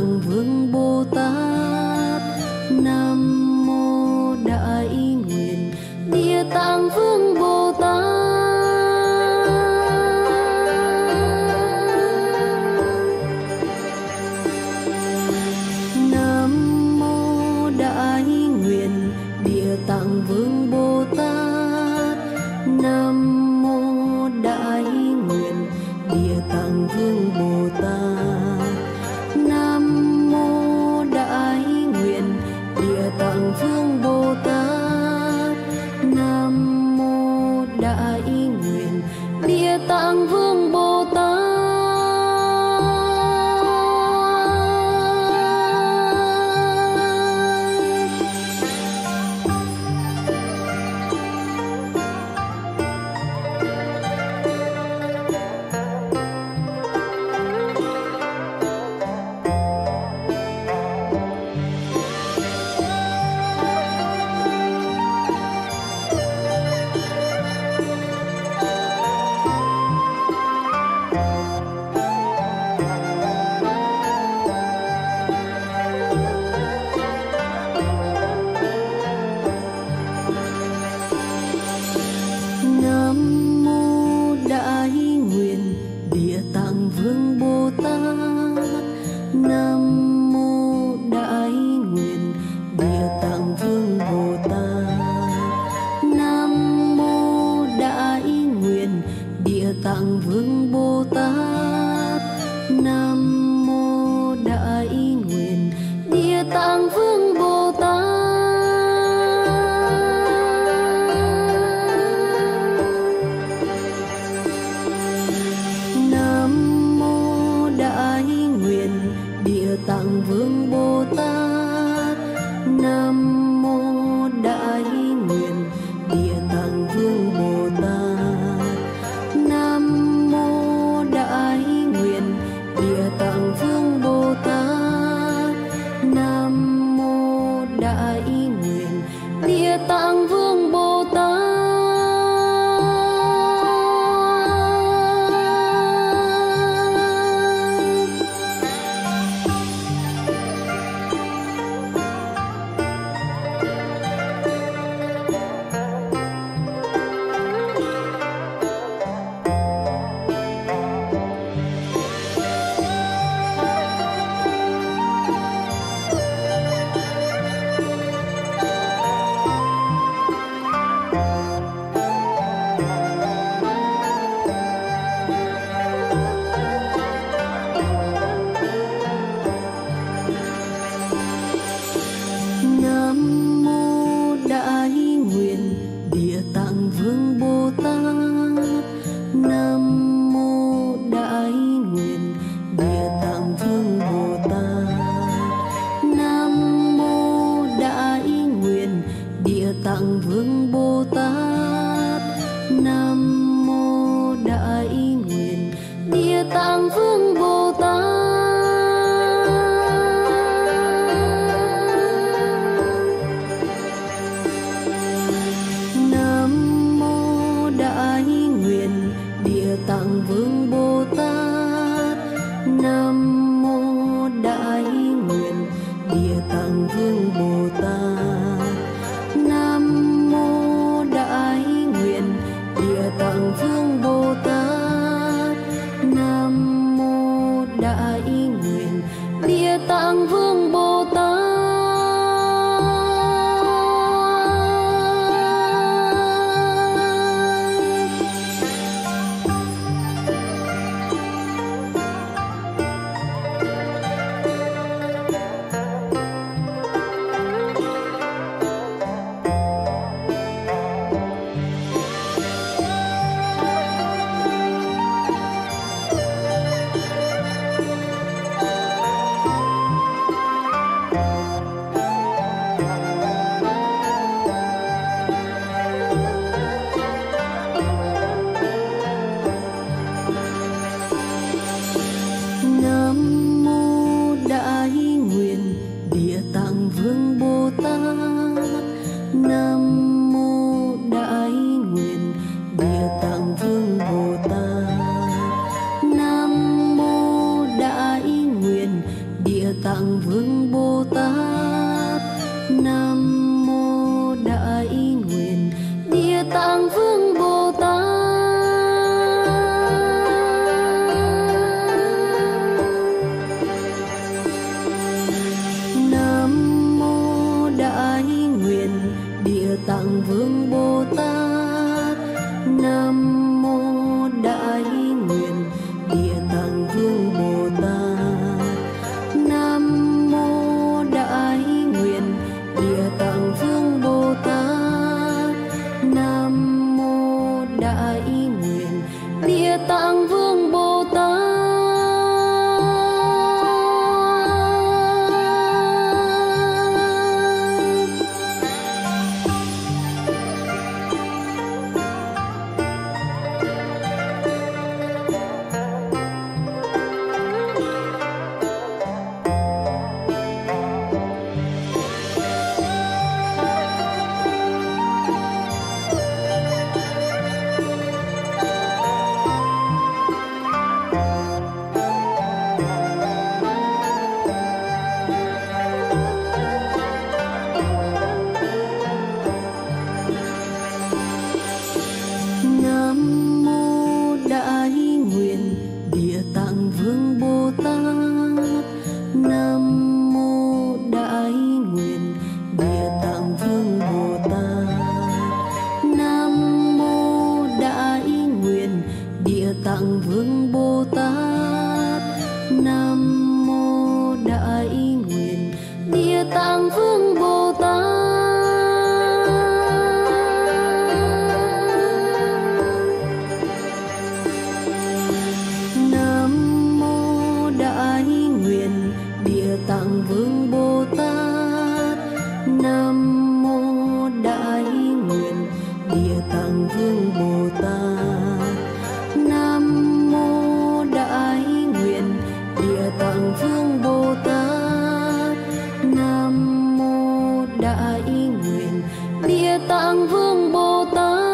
Tạng Vương Bồ Tát. Nam mô Đại Nguyện Địa Tạng Vương Bồ Tát. Nam mô Đại Nguyện Địa Tạng Vương Bồ Tát. Nam mô Đại Nguyện Địa Tạng Vương Bồ Tát. Nam mô Đại Nguyện Địa Tạng Vương Bồ Tát. Nam mô Đại Nguyện Địa Tạng Vương Bồ Tát. Nam mô Đại Nguyện Địa Tạng Vương Bồ Tát. Nam mô Đại Nguyện Địa Tạng Vương Bồ Tát. Nam mô Đại Nguyện Địa Tạng Vương Bồ Tát. Nam mô Đại Nguyện Địa Tạng Vương Bồ Tát. Nam mô Đại Nguyện Địa Tạng Vương Bồ Tát. Nam mô Đại Nguyện Địa Tạng Vương Bồ Tát. Nam mô Đại Nguyện Địa Tạng Vương Bồ Tát. Nam mô Đại Nguyện Địa Tạng Vương Bồ Tát. Nam mô Đại Nguyện Địa Tạng Vương Bồ Tát. Nam mô Đại Nguyện Địa Tạng Vương Bồ Tát. Nam mô Đại Nguyện Địa Tạng Vương Bồ Tát. Nam mô Đại Nguyện Địa Tạng Vương Bồ Tát. Nam mô Đại Nguyện Địa Tạng Vương Bồ Tát. Nam mô Đại Nguyện Địa Tạng Vương Bồ Tát. Nam mô Đại Nguyện Địa Tạng Vương Bồ Tát. Nam mô Đại Nguyện Địa Tạng Vương Bồ Tát. Tạng Vương Bồ Tát. Nam mô Đại Nguyện Địa Tạng Vương Bồ Tát. Nam mô Đại Nguyện Địa Tạng Vương Bồ Tát. Nam mô Đại Nguyện Địa Tạng Vương Bồ Tát. Nam mô Đại Nguyện Địa Tạng Vương Bồ Tát. Nam mô Đại Nguyện Địa Tạng Vương Bồ Tát. Nam mô Đại Nguyện Địa Tạng Vương Bồ Tát. Nam mô Đại Nguyện Địa Tạng Vương Bồ Tát. Nam mô Đại Nguyện Địa Tạng Vương Bồ Tát. Nam mô Đại Nguyện Địa Tạng Vương Bồ Tát. Nam mô Đại Nguyện Địa Tạng Vương Bồ Tát. Nam mô Đại Nguyện Địa Tạng Vương Bồ Tát. Nam mô Đại Nguyện Địa Tạng Vương Bồ Tát. Nam mô Đại Nguyện Địa Tạng Vương Bồ Tát.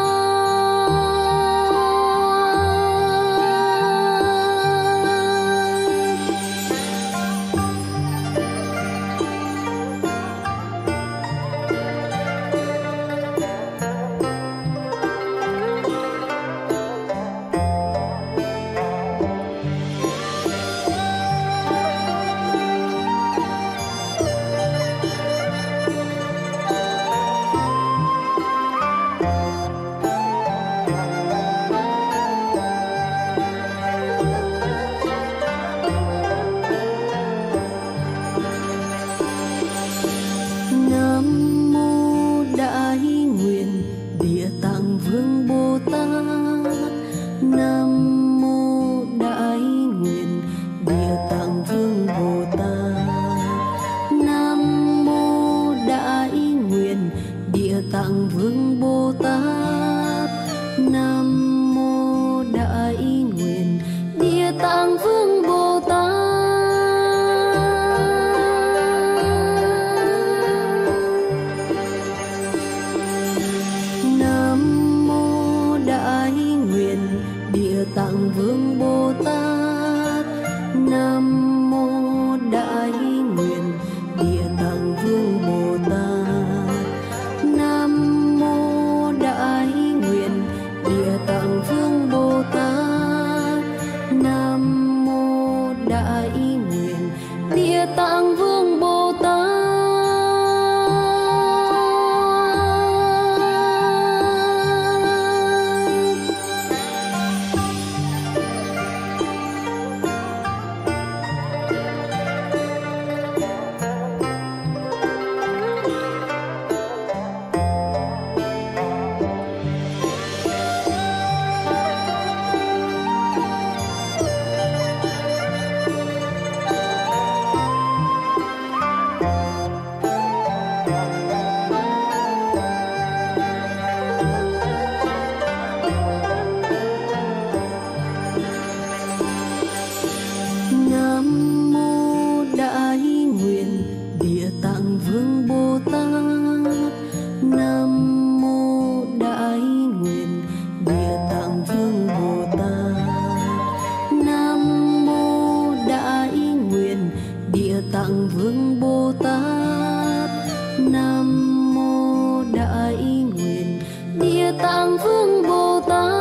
Nam mô Đại Nguyện Địa Tạng Vương Bồ Tát. Nam mô Đại Nguyện Địa Tạng Vương Bồ Tát. Nam mô Đại Nguyện Địa Tạng Vương Bồ Tát. Nam mô Đại Nguyện Địa Tạng Vương Bồ Tát. Nam mô Đại Nguyện Địa Tạng Vương Bồ Tát. Nam mô Đại Nguyện Địa Tạng Vương Bồ Tát. Nam mô Đại Nguyện Địa Tạng Vương Bồ Tát. Nam mô Đại Nguyện Địa Tạng Vương Bồ Tát. Tạng Vương Bồ Tát. Nam mô Đại Nguyện Địa Tạng Vương Bồ Tát.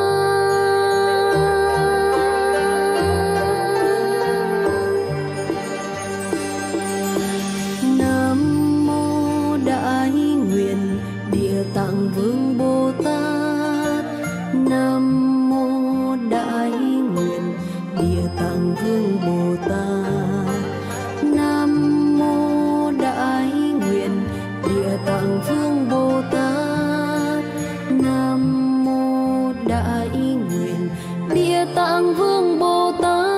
Nam mô Đại Nguyện Địa Tạng Vương Bồ Tát. Nam mô Đại Nguyện Địa Tạng Vương Bồ Tát. Nam mô Đại Nguyện Địa Tạng Vương Bồ Tát. Nam mô Đại Nguyện Địa Tạng Vương Bồ Tát.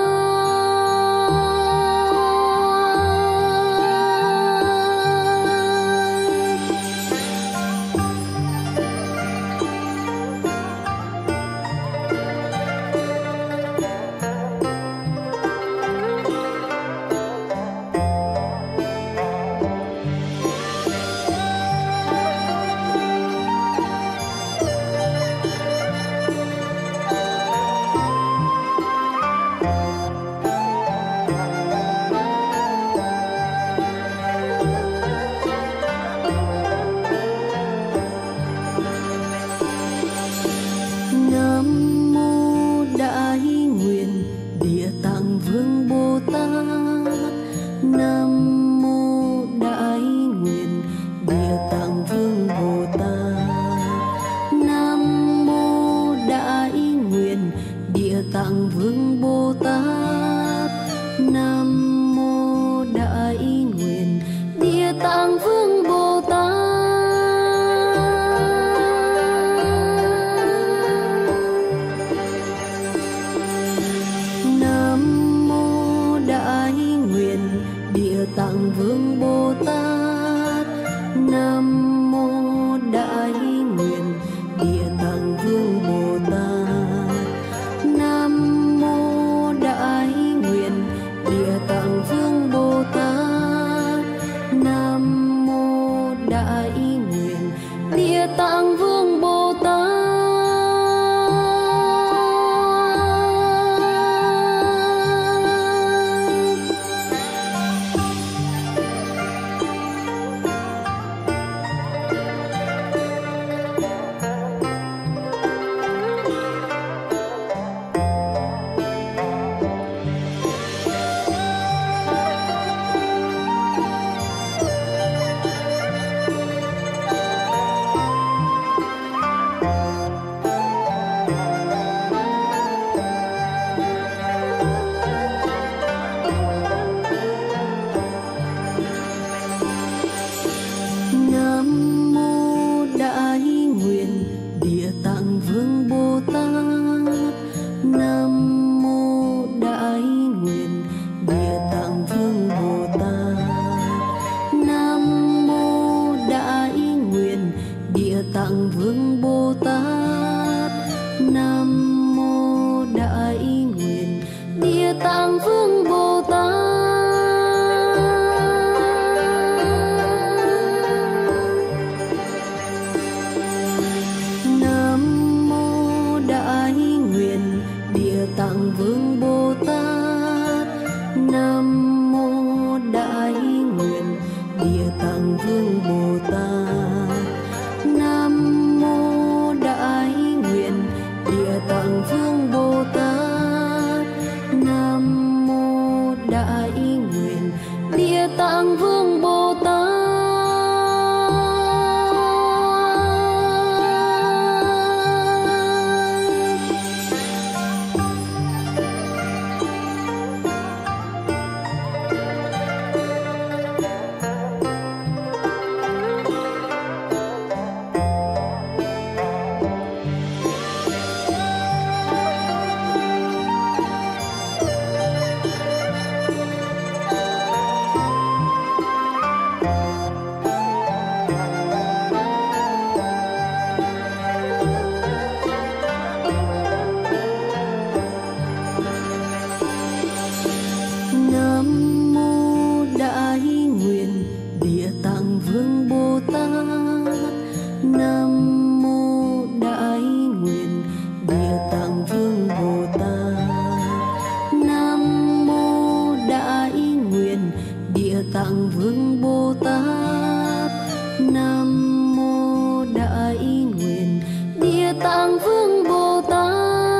Nam mô Đại Nguyện Địa Tạng Vương Bồ Tát. Nam mô Đại Nguyện Địa Tạng Vương Bồ Tát. Nam mô Đại Nguyện Địa Tạng Vương Bồ Tát. Nam mô Đại Nguyện Địa Tạng Vương Bồ Tát. Nam mô Đại Nguyện Địa Tạng Vương Bồ Tát. Nam mô Đại Nguyện Địa Tạng Vương Bồ Tát. Nam mô Đại Nguyện Địa Tạng Vương Bồ Tát. Nam mô Đại Nguyện Địa Tạng Vương Bồ Tát. Nam mô Đại Nguyện Địa Tạng Vương Bồ Tát. Nam mô Đại Nguyện Địa Tạng Vương Bồ Tát. Nam mô Đại Nguyện Địa Tạng Vương Bồ Tát. Nam mô Đại Nguyện Địa Tạng Vương Bồ Tát. Nam mô Đại Nguyện Địa Tạng Vương Bồ Tát. Nam mô Đại Nguyện Địa Tạng Vương Bồ Tát. Nam mô Đại Nguyện Địa Tạng Vương Bồ Tát. Nam mô Đại Nguyện Địa Tạng Vương Bồ Tát. Tạng Vương Bồ Tát. Nam mô Đại Nguyện Địa Tạng Vương Bồ Tát.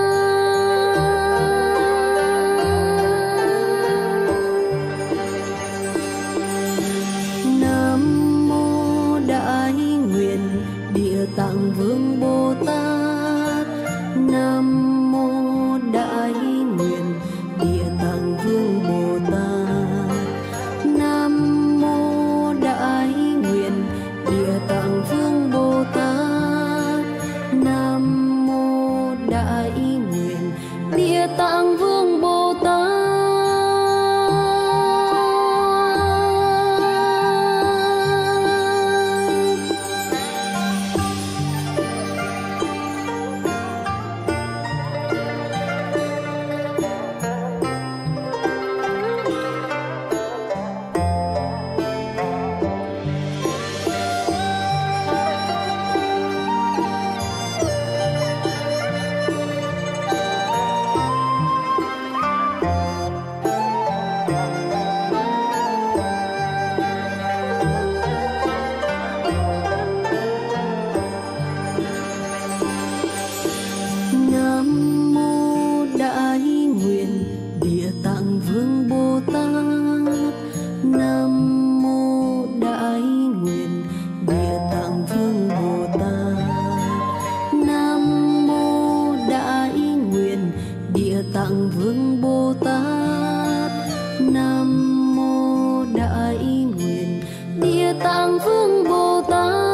Nam mô Đại Nguyện Địa Tạng Vương Bồ Tát. Nam mô Đại Nguyện Địa Tạng Vương Bồ Tát. Nam mô Đại Nguyện Địa Tạng Vương Bồ Tát. Nam mô Đại Nguyện Địa Tạng Vương Bồ Tát. Nam mô Đại Nguyện Địa Tạng Vương Bồ Tát. Nam mô Đại Nguyện Địa Tạng Vương Bồ Tát. Nam mô Đại Nguyện Địa Tạng Vương Bồ Tát. Nam mô Đại Nguyện Địa Tạng Vương Bồ Tát.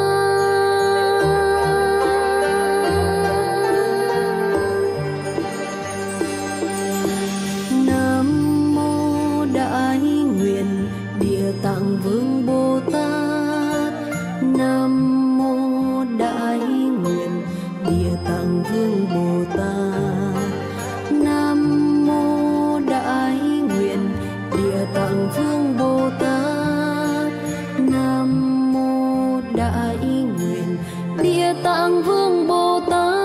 Nam mô Đại Nguyện Địa Tạng Vương Bồ Tát. Nam mô Đại Nguyện Địa Tạng Vương Bồ Tát. Nam mô Đại Nguyện Địa Tạng Vương Bồ Tát. Nam mô Đại Nguyện Địa Tạng Vương Bồ Tát.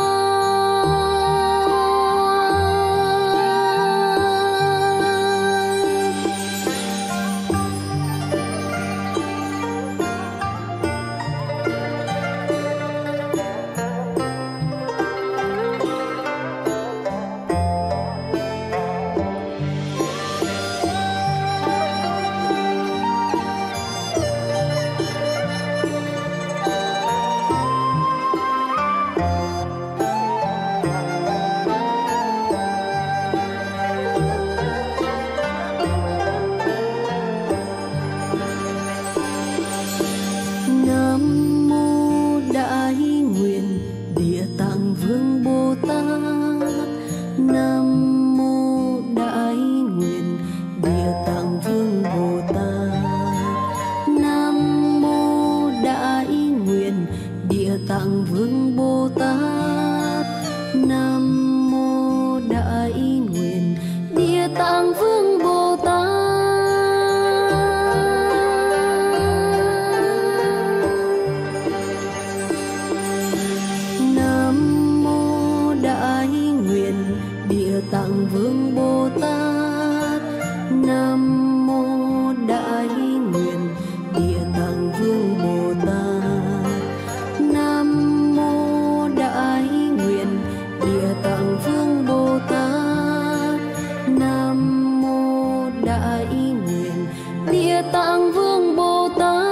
Nam mô Đại Nguyện Địa Tạng Vương Bồ Tát. Nam mô Đại Nguyện Địa Tạng Vương Bồ Tát. Nam mô Đại Nguyện Địa Tạng Vương Bồ Tát. Nam mô Đại Nguyện Địa Tạng Vương Bồ Tát. Nam mô Đại Nguyện Địa Tạng Vương Bồ Tát. Nam mô Đại Nguyện Địa Tạng Vương Bồ Tát. Nam mô Đại Nguyện Địa Tạng Vương Bồ Tát. Nam mô Đại Nguyện Địa Tạng Vương Bồ Tát.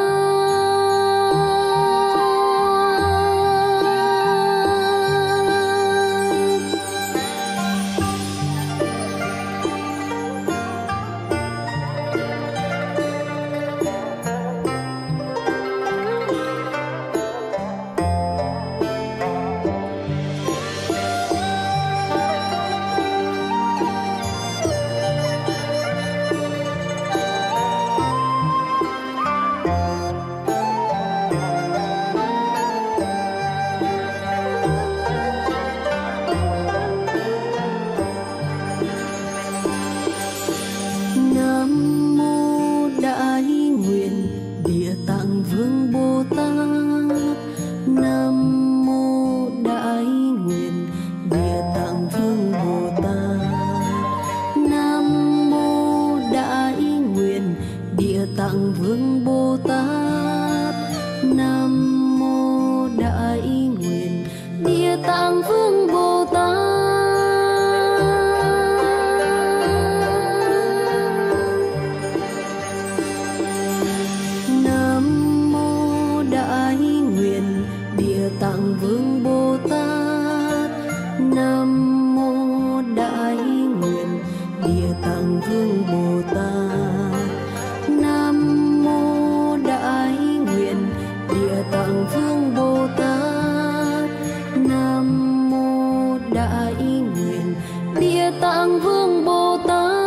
Tạng Vương Bồ Tát. Nam mô Đại Nguyện Địa Tạng Vương Bồ Tát. Nam mô Đại Nguyện Địa Tạng Vương Bồ Tát. Nam mô Đại Nguyện Địa Tạng Vương Bồ Tát. Nam mô Đại Nguyện Địa Tạng Vương Bồ Tát. Nam mô Đại Nguyện Địa Tạng Vương Bồ Tát.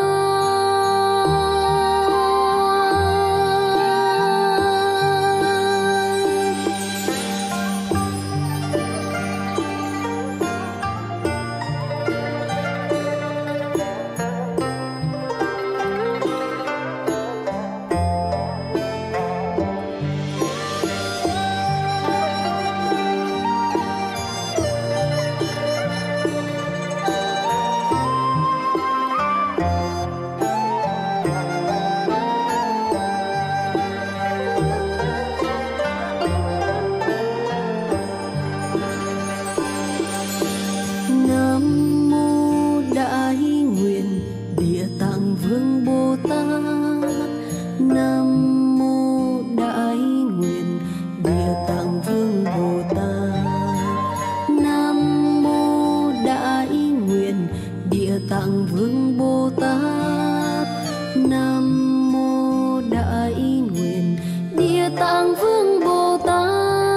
Nam mô Đại Nguyện Địa Tạng Vương Bồ Tát. Nam mô Đại Nguyện Địa Tạng Vương Bồ Tát. Nam mô Đại Nguyện Địa Tạng Vương Bồ Tát. Nam mô Đại Nguyện Địa Tạng Vương Bồ Tát.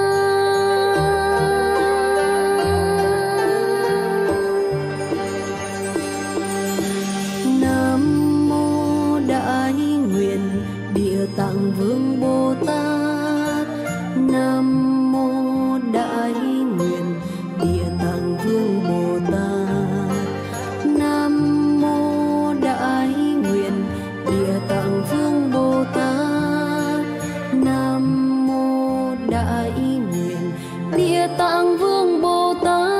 Nam mô Đại Nguyện Địa Tạng Vương Bồ Tát. Nam mô Đại Nguyện Địa Tạng Vương Bồ Tát. Nam mô Đại Nguyện Địa Tạng Vương Bồ Tát. Nam mô Đại Nguyện Địa Tạng Vương Bồ Tát.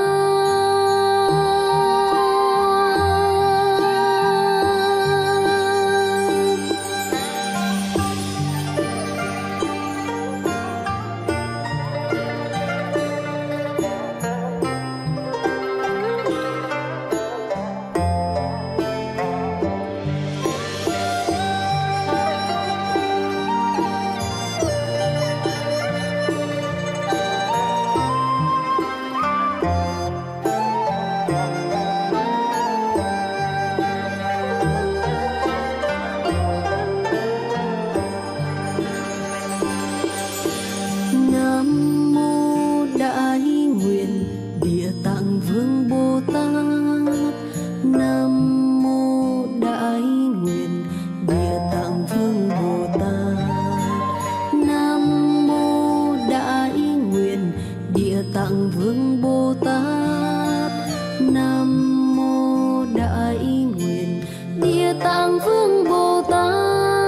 Nam mô Đại Nguyện Địa Tạng Vương Bồ Tát. Nam mô Đại Nguyện Địa Tạng Vương Bồ Tát. Nam mô Đại Nguyện Địa Tạng Vương Bồ Tát. Nam mô Đại Nguyện Địa Tạng Vương Bồ Tát.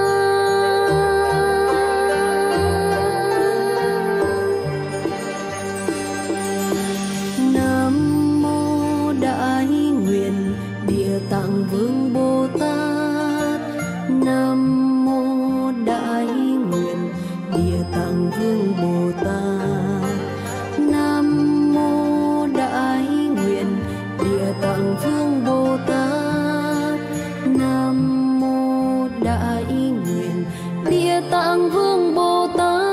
Nam mô Đại Nguyện Địa Tạng Vương Bồ Tát. Nam mô Đại Nguyện Địa Tạng Vương Bồ Tát. Nam mô Đại Nguyện Địa Tạng Vương Bồ Tát. Nam mô Đại Nguyện Địa Tạng Vương Bồ Tát.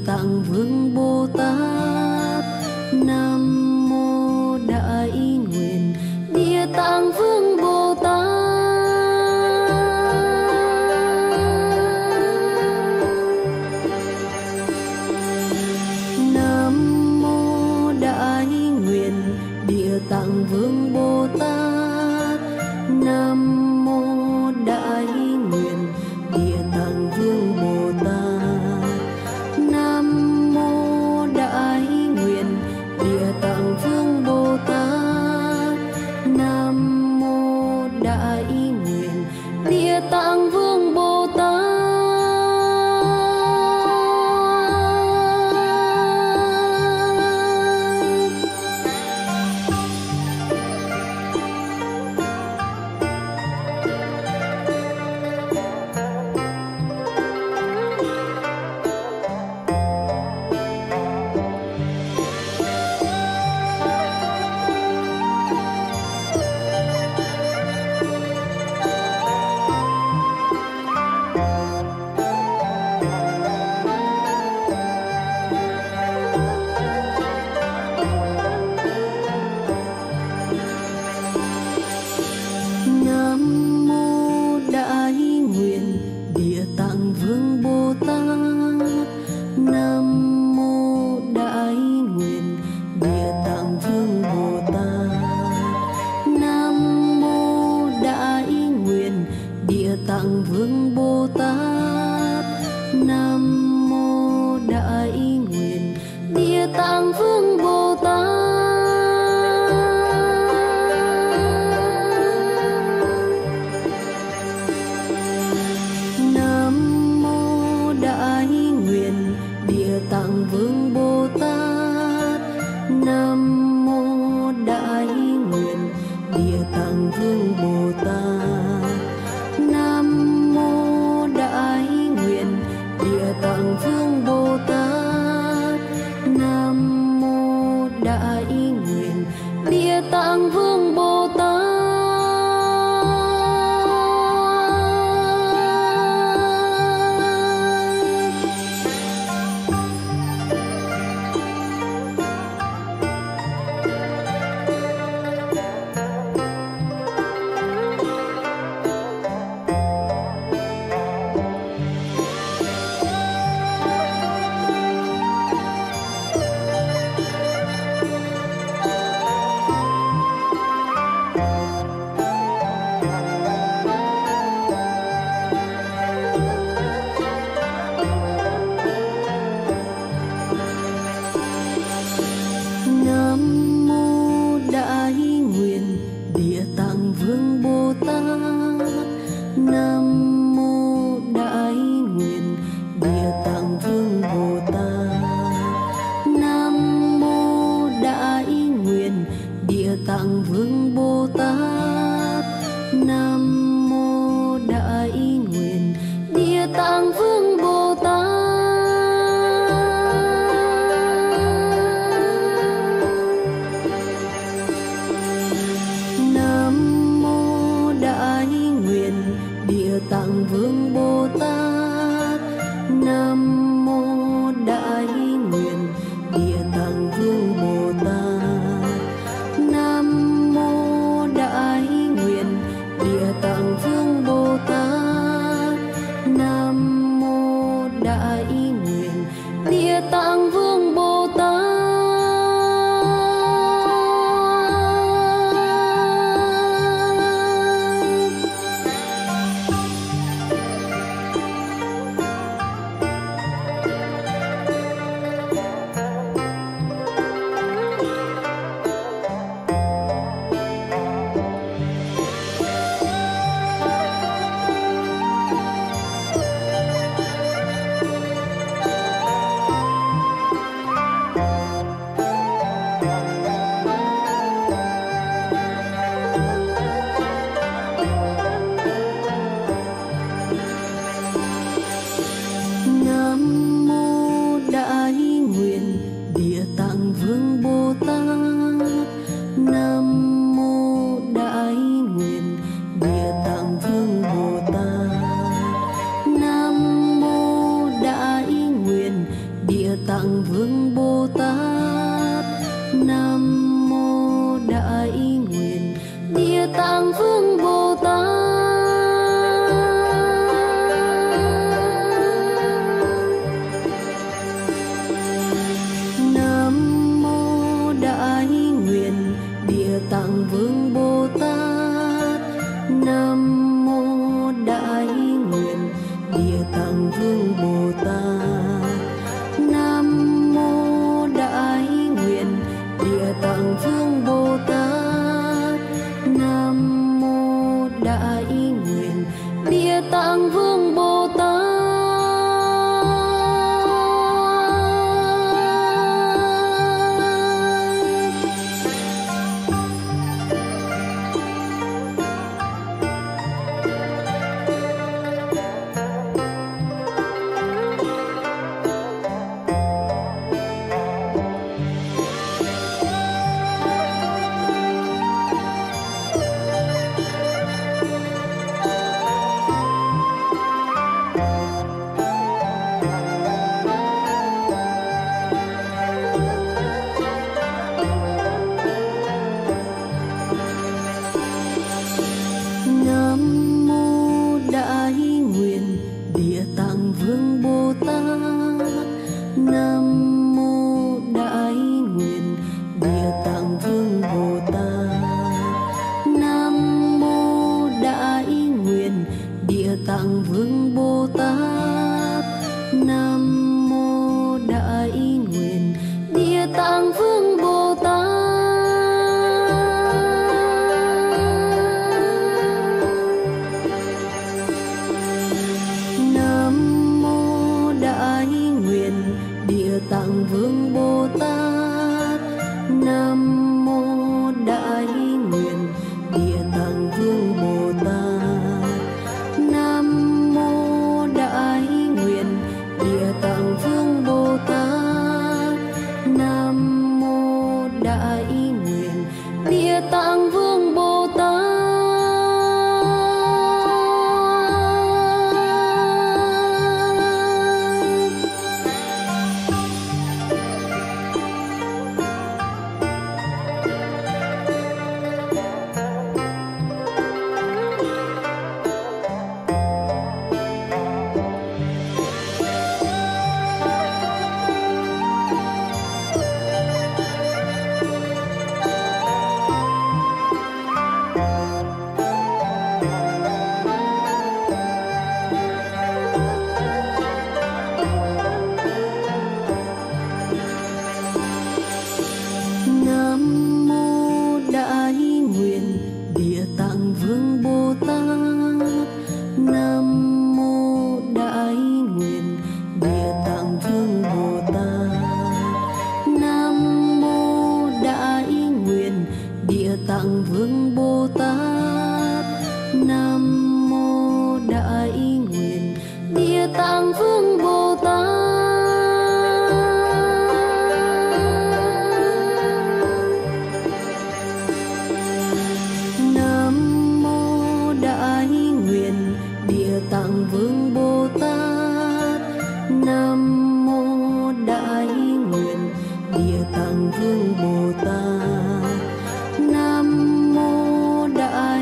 Tạng Vương Bồ Tát. Nam mô Đại Nguyện Địa Tạng Vương Bồ Tát. Nam mô Đại Nguyện Địa Tạng Vương Bồ Tát. Nam mô Đại Nguyện Địa Tạng Vương Bồ Tát. Nam mô Đại Nguyện Địa Tạng Vương Bồ Tát. Nam mô Đại Nguyện Địa Tạng Vương Bồ Tát. Nam mô Đại Nguyện Địa Tạng Vương Bồ Tát. Nam mô Đại Nguyện Địa Tạng Vương Bồ Tát. Nam mô Đại Nguyện Địa Tạng Vương Bồ Tát. Nam mô Đại Nguyện Địa Tạng Vương Bồ Tát. Nam mô Đại Nguyện Địa Tạng Vương Bồ Tát. Nam mô Đại Nguyện Địa Tạng Vương Bồ Tát. Nam mô Đại Nguyện Địa Tạng Vương Bồ Tát. Nam mô Đại Nguyện Địa Tạng Vương Bồ Tát. Nam mô Đại Nguyện Địa Tạng Vương Bồ Tát. Nam mô Đại Nguyện Địa Tạng Vương Bồ Tát. Nam mô Đại Nguyện Địa Tạng Vương Bồ Tát. Nam mô Đại Nguyện Địa Tạng Vương Bồ Tát. Nam mô Đại Nguyện Địa Tạng Vương Bồ Tát. Nam mô Đại Nguyện Địa Tạng Vương Bồ Tát. Nam mô Đại Nguyện Địa Tạng Vương Bồ Tát. Nam mô Đại Nguyện Địa Tạng Vương Bồ Tát. Tạng Vương Bồ Tát. Nam mô Đại Nguyện Địa Tạng Vương Bồ Tát. Nam mô Đại Nguyện Địa Tạng Vương Bồ Tát. Nam mô Đại Nguyện Địa Tạng Vương Bồ Tát. Nam mô Đại Nguyện Địa Tạng Vương Bồ Tát. Nam mô Đại Nguyện Địa Tạng Vương Bồ Tát. Nam mô Đại Nguyện Địa Tạng Vương Bồ Tát. Nam mô Đại Nguyện Địa Tạng Vương Bồ Tát. Nam mô Đại Nguyện Địa Tạng Vương Bồ Tát. Nam mô Đại Nguyện Địa Tạng Vương Bồ Tát. Nam mô Đại Nguyện Địa Tạng Vương Bồ Tát. Nam mô Đại Nguyện Địa Tạng Vương Bồ Tát. Nam mô Đại Nguyện Địa Tạng Vương Bồ Tát. Nam mô Đại Nguyện Địa Tạng Vương Bồ Tát. Nam mô Đại Nguyện Địa Tạng Vương Bồ Tát. Nam mô Đại Nguyện Địa Tạng Vương Bồ Tát. Nam mô Đại Nguyện Địa Tạng Vương Bồ Tát. Nam mô Đại Nguyện Địa Tạng Vương Bồ Tát. Nam mô Đại Nguyện Địa Tạng Vương Bồ Tát. Nam mô Đại Nguyện Địa Tạng Vương Bồ Tát. Nam mô Đại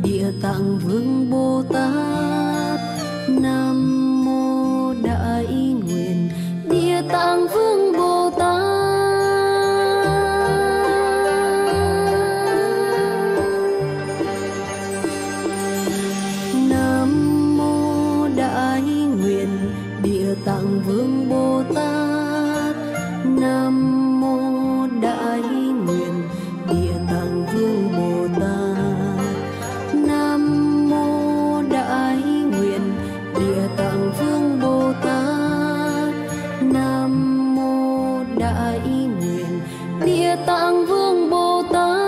Địa Tạng Vương Bồ Tát. Nam mô Đại Nguyện Địa Tạng Vương Bồ Tát. Nam mô Đại Nguyện Địa Tạng Vương Bồ Tát. Nam mô Đại Nguyện Địa Tạng Vương Bồ Tát. Nam mô Đại Nguyện Địa Tạng Vương Bồ Tát. Nam mô Đại Nguyện Địa Tạng Vương Bồ Tát.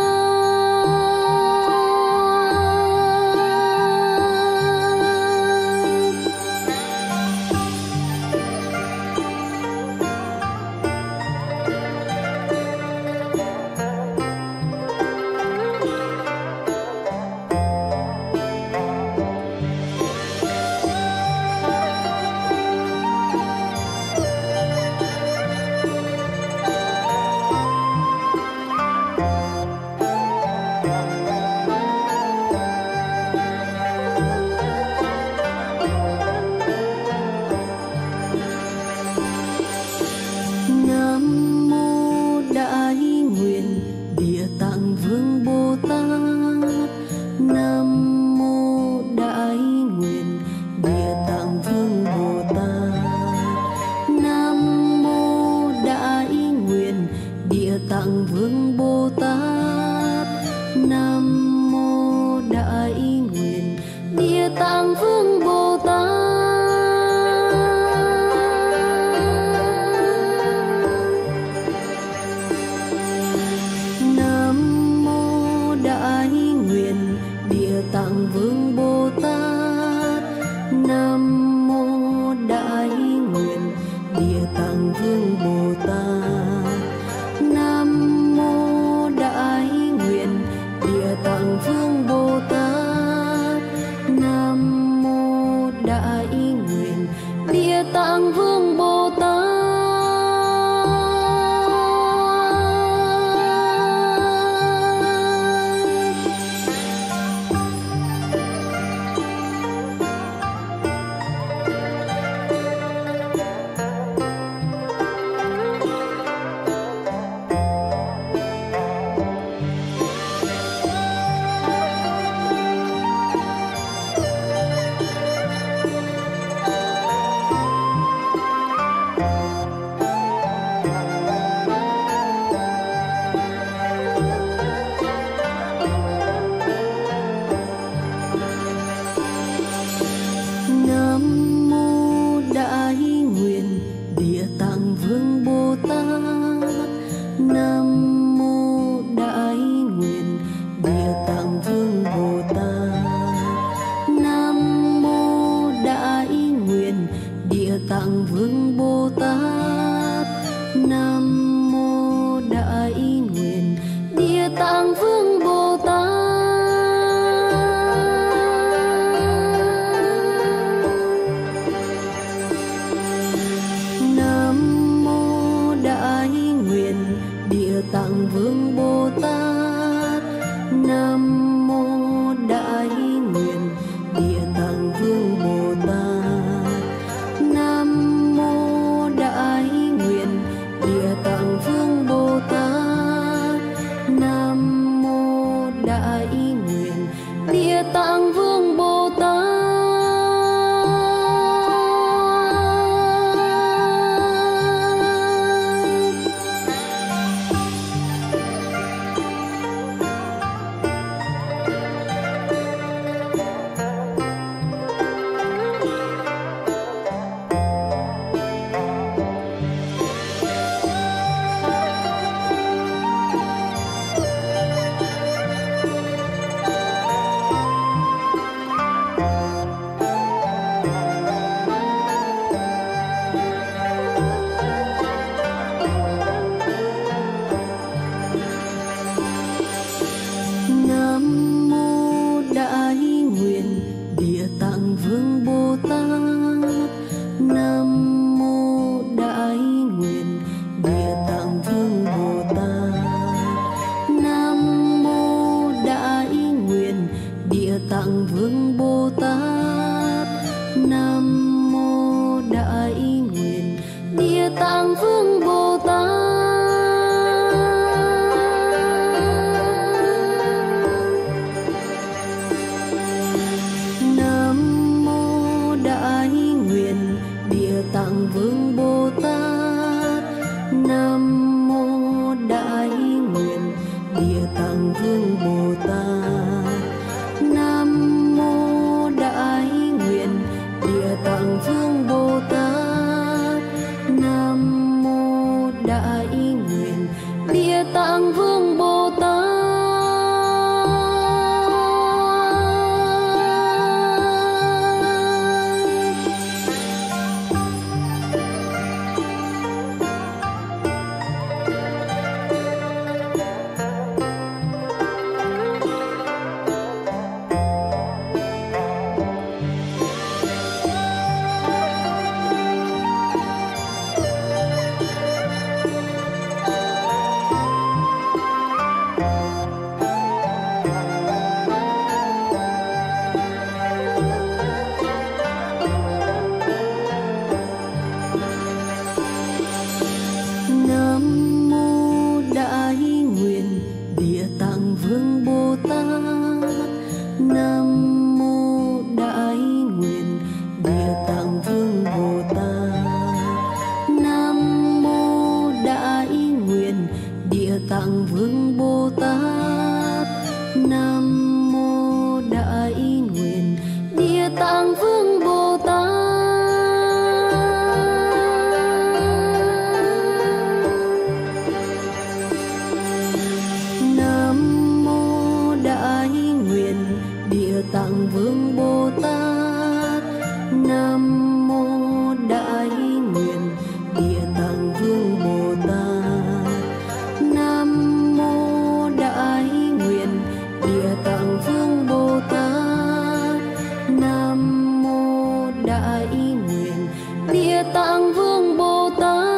Nam mô Đại Nguyện Địa Tạng Vương Bồ Tát. Nam mô Đại Nguyện Địa Tạng Vương Bồ Tát. Nam mô Đại Nguyện Địa Tạng Vương Bồ Tát. Nam mô Đại Nguyện Địa Tạng Vương Bồ Tát. Nam mô Đại Nguyện Địa Tạng Vương Bồ Tát. Nam mô Đại Nguyện Địa Tạng Vương Bồ Tát. Nam mô Đại Nguyện Địa Tạng Vương Bồ Tát. Nam mô Đại Nguyện Địa Tạng Vương Bồ Tát. Nam mô Đại Nguyện Địa Tạng Vương Bồ Tát. Nam mô Đại Nguyện Địa Tạng Vương Bồ Tát. Nam mô Đại Nguyện Địa Tạng Vương Bồ Tát. Nam mô Đại Nguyện Địa Tạng Vương Bồ Tát. Nam mô Đại Nguyện Địa Tạng Vương Bồ Tát. Nam mô Đại Nguyện Địa Tạng Vương Bồ Tát. Nam mô Đại Nguyện Địa Tạng Vương Bồ Tát. Nam mô Đại Nguyện Địa Tạng Vương Bồ Tát. Địa Tạng Vương Bồ Tát. Nam mô Đại Nguyện Địa Tạng Vương Bồ Tát. Nam mô Đại Nguyện Địa Tạng Vương Bồ Tát. Nam mô Đại Nguyện Địa Tạng Vương Bồ Tát. Nam mô Đại Nguyện Địa Tạng Vương Bồ Tát. Nam mô Đại Nguyện Địa Tạng Vương Bồ Tát. Nam mô Đại Nguyện Địa Tạng Vương Bồ Tát. Nam mô Đại Nguyện Địa Tạng Vương Bồ Tát. Nam mô Đại Nguyện Địa Tạng Vương Bồ Tát. Nam mô Đại Nguyện Địa Tạng Vương Bồ Tát. Nam mô Đại Nguyện Địa Tạng Vương Bồ Tát. Nam mô Đại Nguyện Địa Tạng Vương Bồ Tát. Nam mô Đại Nguyện Địa Tạng Vương Bồ Tát. Nam mô Đại Nguyện Địa Tạng Vương Bồ Tát.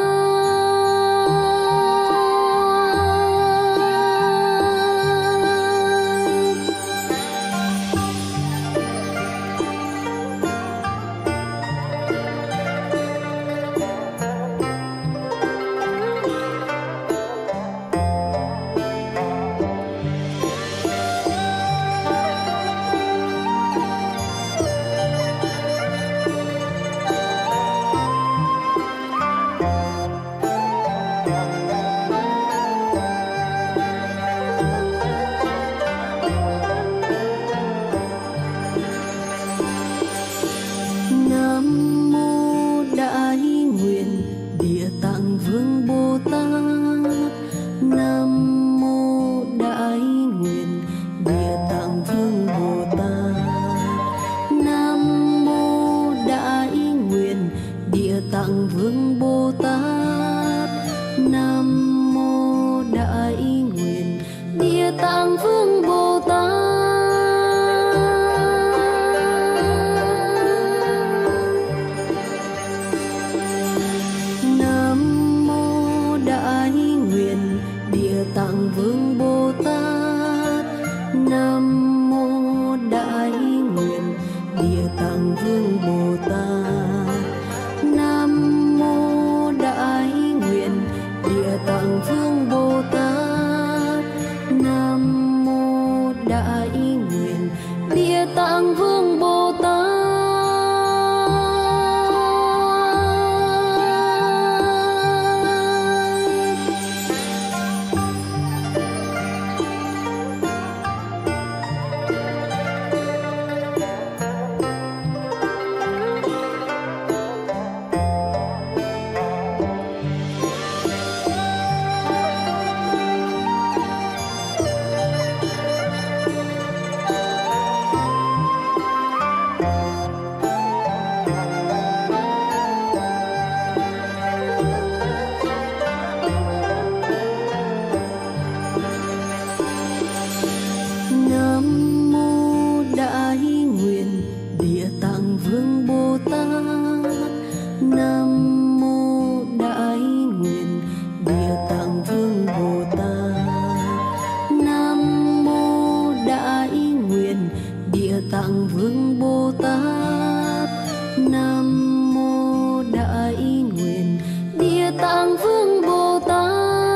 Tạng Vương Bồ Tát. Nam mô Đại Nguyện Địa Tạng Vương Bồ Tát.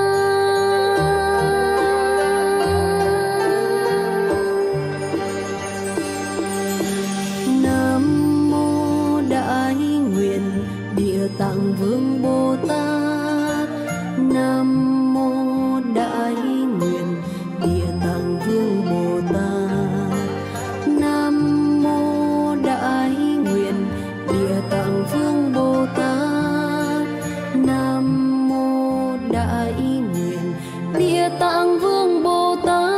Nam mô Đại Nguyện Địa Tạng Vương Bồ Tát. Nam mô Đại Nguyện Địa Tạng Vương Bồ Tát. Nam mô Đại Nguyện Địa Tạng Vương Bồ Tát. Nam mô Đại Nguyện Địa Tạng Vương Bồ Tát.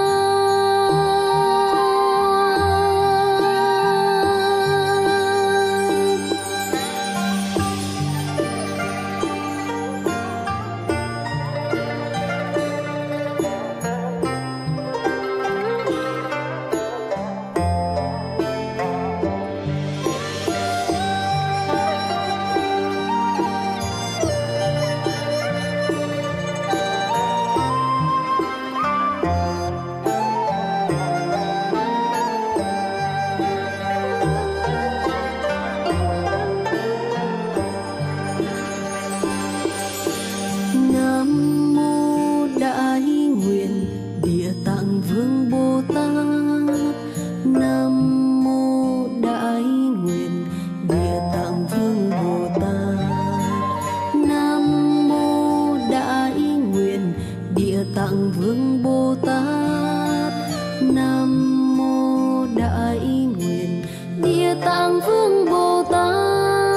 Nam mô Đại Nguyện Địa Tạng Vương Bồ Tát. Nam mô Đại Nguyện Địa Tạng Vương Bồ Tát. Nam mô Đại Nguyện Địa Tạng Vương Bồ Tát. Nam mô Đại Nguyện Địa Tạng Vương Bồ Tát.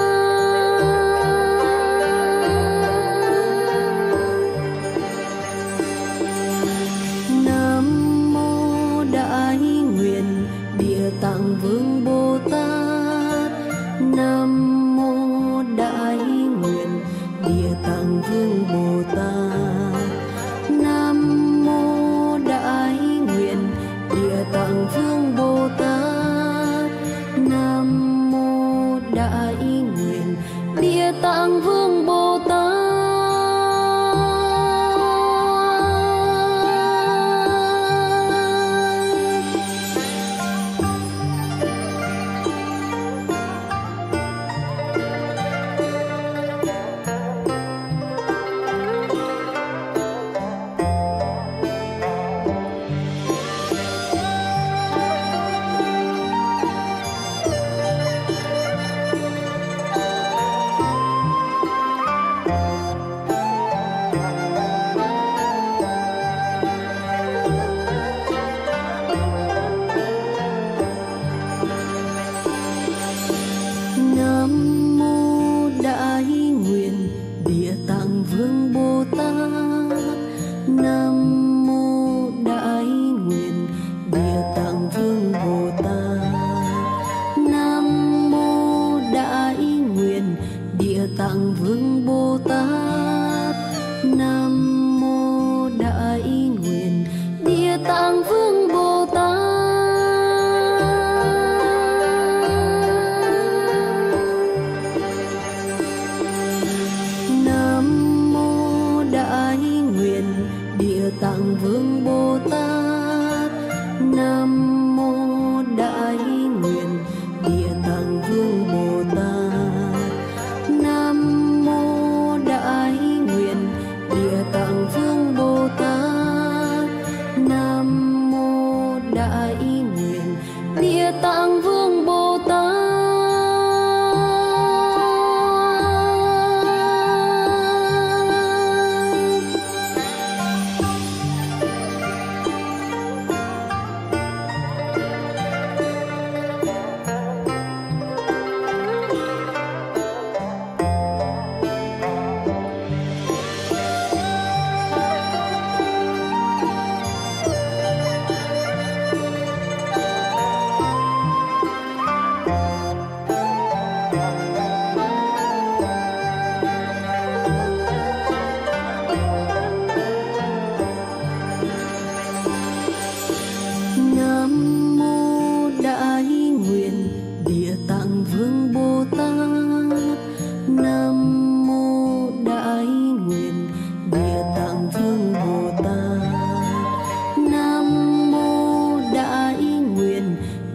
Nam mô Đại Nguyện Địa Tạng Vương Bồ Tát. Nam mô Đại Nguyện Địa Tạng Vương Bồ Tát. Nam mô Đại Nguyện Địa Tạng Vương Bồ Tát. Nam mô Đại Nguyện Địa Tạng Vương Bồ Tát. Nam mô Đại Nguyện Địa Tạng Vương Bồ Tát. Nam mô Đại Nguyện Địa Tạng Vương Bồ Tát. Nam mô Đại Nguyện Địa Tạng Vương Bồ Tát. Nam mô Đại Nguyện Địa Tạng Vương Bồ Tát. Nam mô Đại Nguyện Địa Tạng Vương Bồ Tát. Nam mô Đại Nguyện Địa Tạng Vương Bồ Tát. Nam mô Đại Nguyện Địa Tạng Vương Bồ Tát. Nam mô Đại Nguyện Địa Tạng Vương Bồ Tát.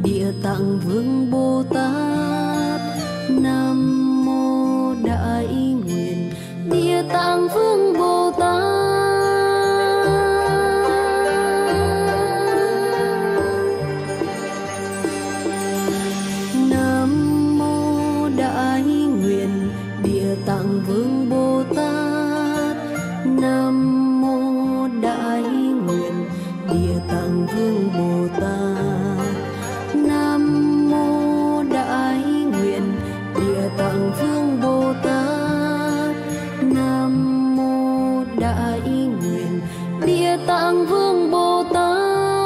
Địa Tạng Vương Bồ Tát. Nam mô Đại Nguyện Địa Tạng Vương Bồ Tát. Nam mô Đại Nguyện Địa Tạng Vương Bồ Tát. Nam mô Đại Nguyện Địa Tạng Vương Bồ Tát. Nam mô Đại Nguyện Địa Tạng Vương Bồ Tát. Nam mô Đại Nguyện Địa Tạng Vương Bồ Tát.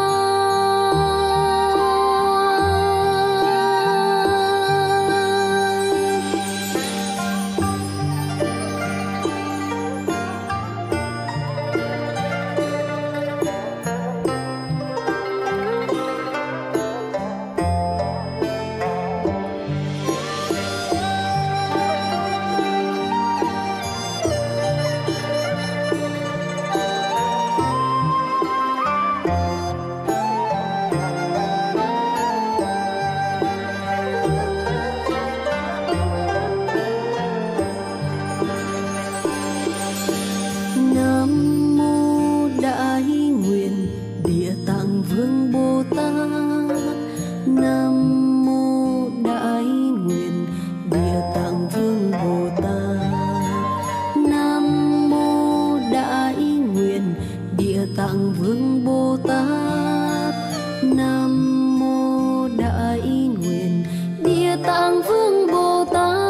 Nam mô Đại Nguyện Địa Tạng Vương Bồ Tát. Nam mô Đại Nguyện Địa Tạng Vương Bồ Tát. Nam mô Đại Nguyện Địa Tạng Vương Bồ Tát. Nam mô Đại Nguyện Địa Tạng Vương Bồ Tát.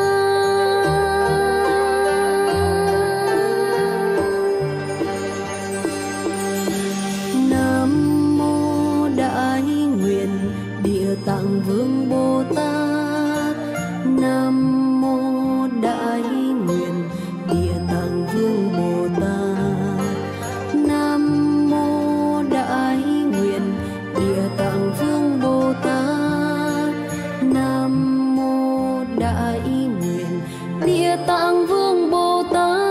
Nam mô Đại Nguyện Địa Tạng Vương Bồ Tát. Nam mô Đại Nguyện Địa Tạng Vương Bồ Tát. Nam mô Đại Nguyện Địa Tạng Vương Bồ Tát. Nam mô Đại Nguyện Địa Tạng Vương Bồ Tát.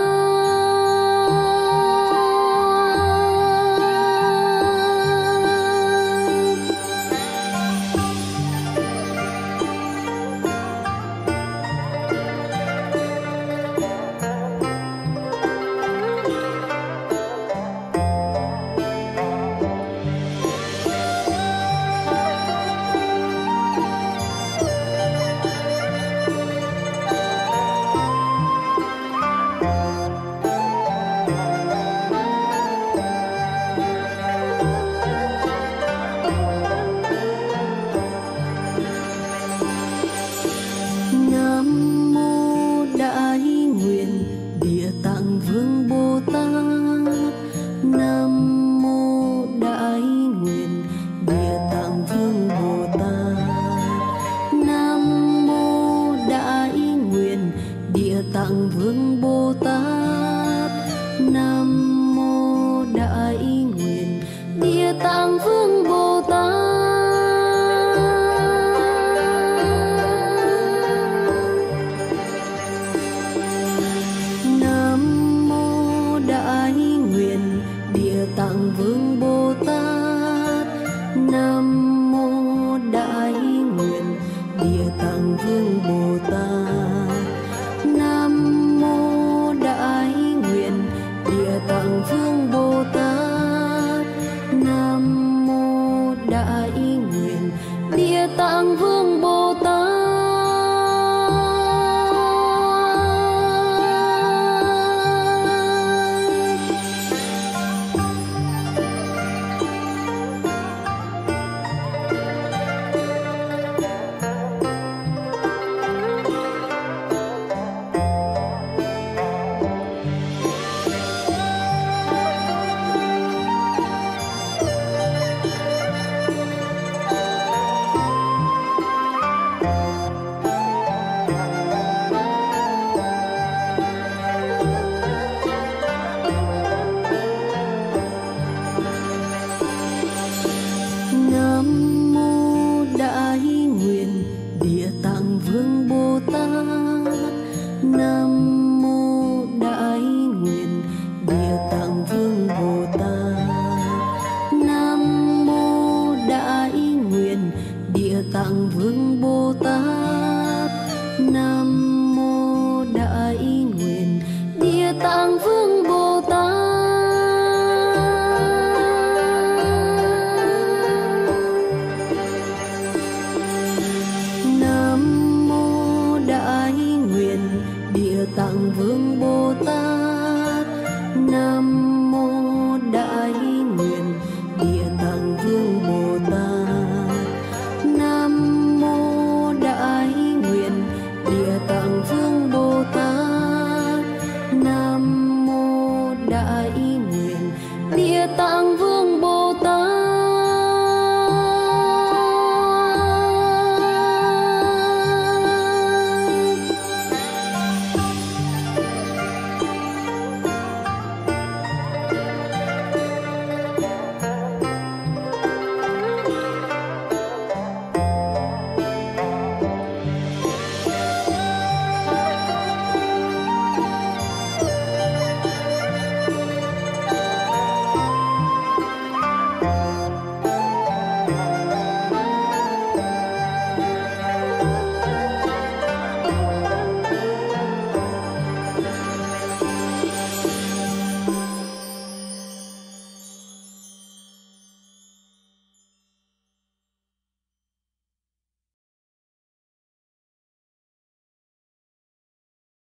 Tạng Vương Bồ Tát.